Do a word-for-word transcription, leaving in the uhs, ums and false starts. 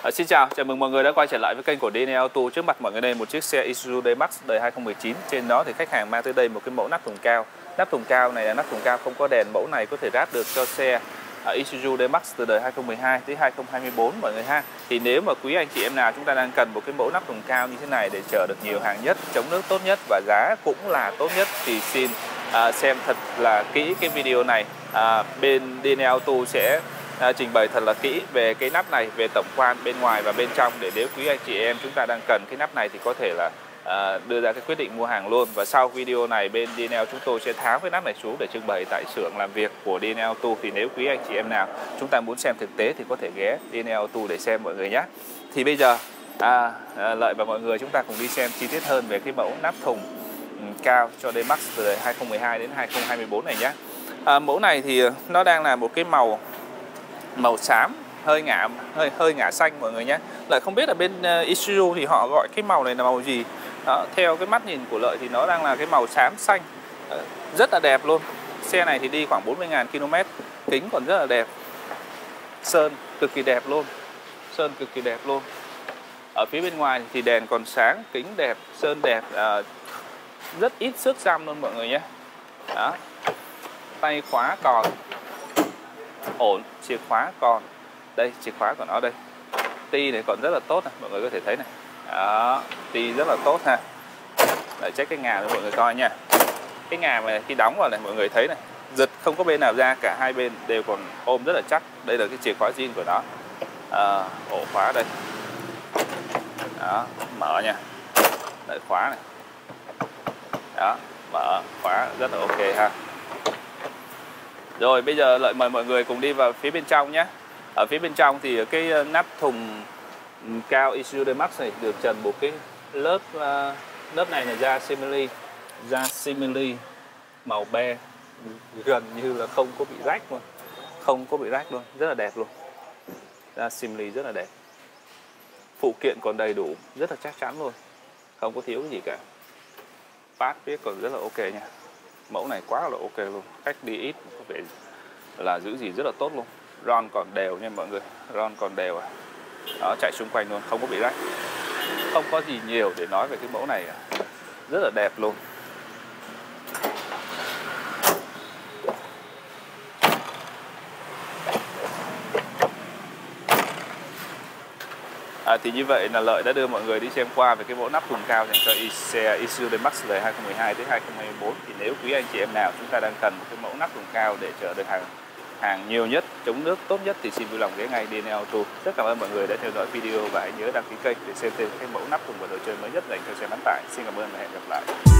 À, xin chào, chào mừng mọi người đã quay trở lại với kênh của đê en a Auto. Trước mặt mọi người đây một chiếc xe Isuzu D-Max đời hai không một chín. Trên đó thì khách hàng mang tới đây một cái mẫu nắp thùng cao. Nắp thùng cao này là nắp thùng cao không có đèn. Mẫu này có thể ráp được cho xe uh, Isuzu D-Max từ đời hai không một hai tới hai không hai tư mọi người ha. Thì nếu mà quý anh chị em nào chúng ta đang cần một cái mẫu nắp thùng cao như thế này để chở được nhiều hàng nhất, chống nước tốt nhất và giá cũng là tốt nhất thì xin uh, xem thật là kỹ cái video này. Uh, bên đê en a Auto sẽ À, trình bày thật là kỹ về cái nắp này, về tổng quan bên ngoài và bên trong, để nếu quý anh chị em chúng ta đang cần cái nắp này thì có thể là à, đưa ra cái quyết định mua hàng luôn. Và sau video này bên đê en a chúng tôi sẽ tháo cái nắp này xuống để trưng bày tại xưởng làm việc của đê en a Auto. Thì nếu quý anh chị em nào chúng ta muốn xem thực tế thì có thể ghé đê en a Auto để xem mọi người nhé. Thì bây giờ à, à, Lợi và mọi người chúng ta cùng đi xem chi tiết hơn về cái mẫu nắp thùng um, cao cho D-Max từ hai không một hai đến hai không hai tư này nhé. À, mẫu này thì nó đang là một cái màu màu xám hơi ngả hơi hơi ngả xanh mọi người nhé. Lợi không biết là bên uh, Isuzu thì họ gọi cái màu này là màu gì. Đó, theo cái mắt nhìn của Lợi thì nó đang là cái màu xám xanh, uh, rất là đẹp luôn. Xe này thì đi khoảng bốn mươi nghìn ki lô mét, kính còn rất là đẹp, sơn cực kỳ đẹp luôn, sơn cực kỳ đẹp luôn. Ở phía bên ngoài thì đèn còn sáng, kính đẹp, sơn đẹp, uh, rất ít xước xăm luôn mọi người nhé. Đó, tay khóa còn ổn, chìa khóa còn đây, chìa khóa của nó đây, ti này còn rất là tốt này, mọi người có thể thấy này. Đó, ti rất là tốt ha. Để check cái ngà cho mọi người coi nha. Cái ngà mà khi đóng vào này mọi người thấy này, giật không có bên nào ra, cả hai bên đều còn ôm rất là chắc. Đây là cái chìa khóa zin của nó. À, ổ khóa đây. Đó, mở nha. Đợi khóa này. Đó, mở khóa rất là ok ha. Rồi bây giờ Lợi mời mọi người cùng đi vào phía bên trong nhé. Ở phía bên trong thì cái nắp thùng cao Isuzu D-Max này được trần một cái lớp uh, lớp này là da simili, da simili màu be, gần như là không có bị rách luôn, không có bị rách luôn, rất là đẹp luôn. Da simili rất là đẹp, phụ kiện còn đầy đủ, rất là chắc chắn luôn, không có thiếu cái gì cả. Phát viết còn rất là ok nha. Mẫu này quá là ok luôn, cách đi ít có vẻ là giữ gì rất là tốt luôn. Ron còn đều nha mọi người, ron còn đều à. Đó, chạy xung quanh luôn, không có bị rách. Không có gì nhiều để nói về cái mẫu này à. Rất là đẹp luôn. À, thì như vậy là Lợi đã đưa mọi người đi xem qua về cái mẫu nắp thùng cao dành cho xe Isuzu D-Max đời hai không một hai tới hai không hai tư. Thì nếu quý anh chị em nào chúng ta đang cần một cái mẫu nắp thùng cao để chở được hàng hàng nhiều nhất, chống nước tốt nhất thì xin vui lòng ghé ngay đê en a Auto. Rất cảm ơn mọi người đã theo dõi video và hãy nhớ đăng ký kênh để xem thêm cái mẫu nắp thùng và đồ chơi mới nhất dành cho xe bán tải. Xin cảm ơn và hẹn gặp lại.